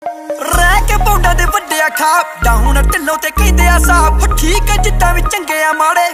ਰਹਿ ਕੇ ਪੌਂਡਾਂ ਦੇ ਵੱਡਿਆ ਖਾਪ ਡਾਊਨ ਢਿੱਲੋਂ ਤੇ ਕਹਿੰਦੇ ਆ ਸਾਫ ਠੀਕ ਹੈ ਜਿੱਦਾਂ ਵੀ ਚੰਗੇ ਆ ਮਾੜੇ